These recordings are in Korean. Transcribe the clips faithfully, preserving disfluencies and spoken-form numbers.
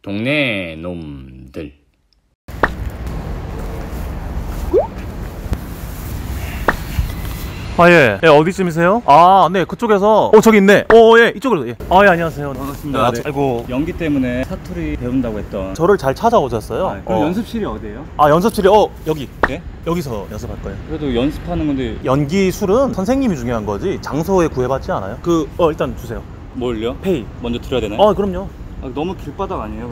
동네 놈들. 아, 예. 예, 어디쯤이세요? 아, 네, 그쪽에서. 어, 저기 있네. 어, 예, 이쪽으로. 예. 아, 예, 안녕하세요. 반갑습니다. 아, 네. 아이고. 연기 때문에 사투리 배운다고 했던. 저를 잘 찾아오셨어요. 아, 그럼 어. 연습실이 어디예요? 아, 연습실이, 어, 여기. 네? 여기서 연습할 거예요. 그래도 연습하는 건데. 연기술은 선생님이 중요한 거지, 장소에 구애받지 않아요. 그, 어, 일단 주세요. 뭘요? 페이. 먼저 드려야 되나요? 어, 그럼요. 아, 너무 길바닥 아니에요?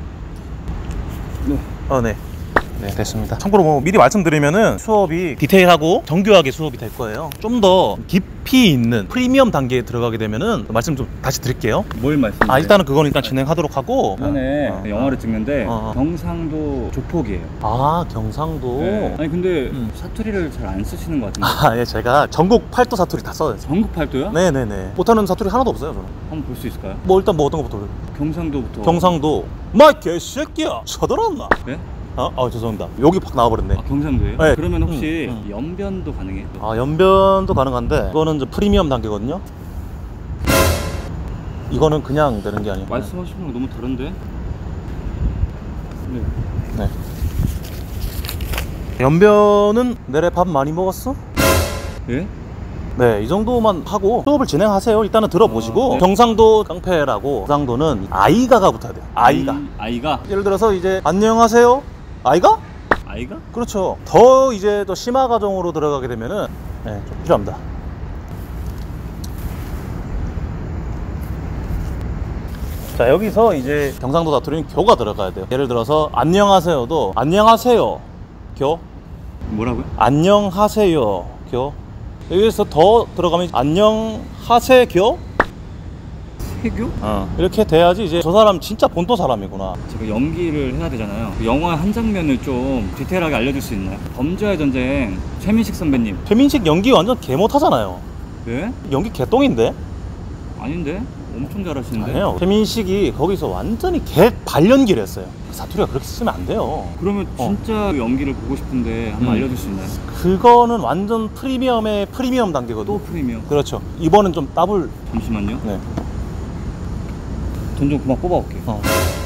네. 어, 네. 네, 됐습니다. 참고로 뭐 미리 말씀드리면은 수업이 디테일하고 정교하게 수업이 될 거예요. 좀 더 깊이 있는 프리미엄 단계에 들어가게 되면은 말씀 좀 다시 드릴게요. 뭘 말씀하세요? 아, 일단은 그건 일단 진행하도록 하고. 이번에 어, 어, 영화를 찍는데 어, 어. 경상도 조폭이에요. 아, 경상도. 네. 아니 근데 음. 사투리를 잘 안 쓰시는 것 같은데. 아, 예, 제가 전국 팔도 사투리 다 써요. 전국 팔도요? 네네네. 못하는 사투리 하나도 없어요, 저는. 한번 볼 수 있을까요? 뭐 일단 뭐 어떤 것부터? 경상도부터. 경상도. 마 개새끼야, 쳐들었나? 네? 어? 아, 죄송합니다. 여기 확 나와버렸네. 아, 경상도예요? 네. 그러면 혹시 음, 음. 연변도 가능해요? 아, 연변도 가능한데 이거는 이제 프리미엄 단계거든요. 이거는 그냥 되는 게 아니에요. 말씀하시는 거 너무 다른데? 네. 네. 연변은 내래 밥 많이 먹었어? 예? 네, 이 정도만 하고 수업을 진행하세요. 일단은 들어보시고. 어, 네. 경상도 깡패라고. 경상도는 아이가가 붙어야 돼요. 아이가. 음, 아이가? 예를 들어서 이제 안녕하세요. 아이가? 아이가? 그렇죠. 더 이제 또 심화 과정으로 들어가게 되면은 네, 좀 필요합니다. 자, 여기서 이제 경상도 사투리는 교가 들어가야 돼요. 예를 들어서 안녕하세요도 안녕하세요 교. 뭐라고요? 안녕하세요 교. 여기서 더 들어가면 안녕하세교. 해교? 어, 이렇게 돼야지 이제 저 사람 진짜 본토 사람이구나. 제가 연기를 해야 되잖아요. 그 영화 한 장면을 좀 디테일하게 알려줄 수 있나요? 범죄와의 전쟁 최민식 선배님. 최민식 연기 완전 개 못하잖아요. 네? 연기 개똥인데? 아닌데? 엄청 잘하시는데? 아니에요. 최민식이 거기서 완전히 개 발연기를 했어요. 사투리가 그렇게 쓰면 안 돼요. 그러면 어. 진짜 연기를 보고 싶은데 한번 음. 알려줄 수 있나요? 그거는 완전 프리미엄의 프리미엄 단계거든요. 또 프리미엄. 그렇죠. 이번은 좀 더블. 잠시만요. 네. 돈 좀 그만 뽑아올게요. 어.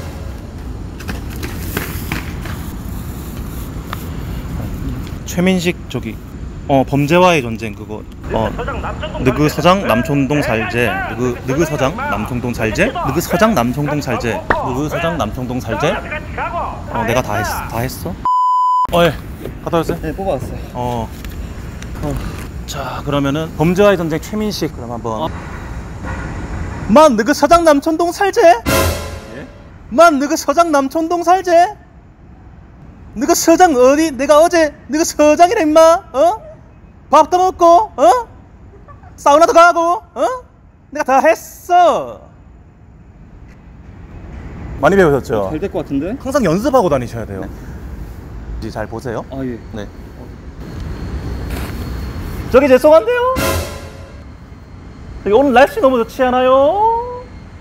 최민식 저기 어 범죄와의 전쟁 그거 어 느그 서장 남촌동 살제 느그 느그 서장 남촌동 살제 느그 서장 남촌동 살제 느그 서장 남촌동 살제 어 내가 다 했어 다 했어 어예 갔다 왔어요? 네, 뽑아왔어요. 어. 어. 자, 그러면은 범죄와의 전쟁 최민식 그럼 한번. 어. 만 너그 서장 남촌동 살제? 예? 만 너그 서장 남촌동 살제? 너그 서장 어디? 내가 어제 너그 서장이라 임마. 어? 밥도 먹고, 어? 사우나도 가고, 어? 내가 다 했어. 많이 배우셨죠? 잘 될 것 같은데? 항상 연습하고 다니셔야 돼요. 네. 잘 보세요. 아, 예. 네. 저기 죄송한데요. 저기 오늘 날씨 너무 좋지 않아요?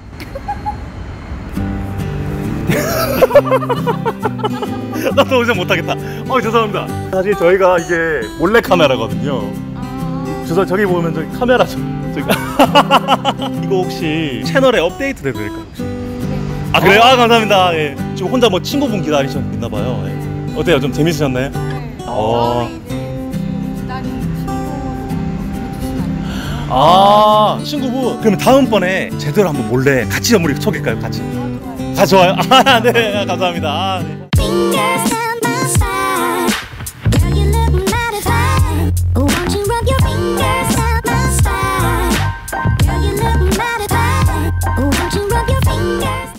나 더 이상 못하겠다. 어 죄송합니다. 사실 저희가 이게 몰래 카메라거든요. 죄송 저기 보면 저기 카메라 저, 저기 이거 혹시 채널에 업데이트 돼도 될까요 혹시? 아 그래요? 아 감사합니다. 예. 지금 혼자 뭐 친구분 기다리셨나 봐요. 예. 어때요? 좀 재밌으셨나요? 네. 어. 어, 이제 기다리는 친구분 해주시면 안 돼요? 아 친구분 그러면 다음번에 제대로 한번 몰래 같이 우리 속일까요? 같이? 어, 좋아요. 다 좋아요? 아 네 감사합니다. 아, 네.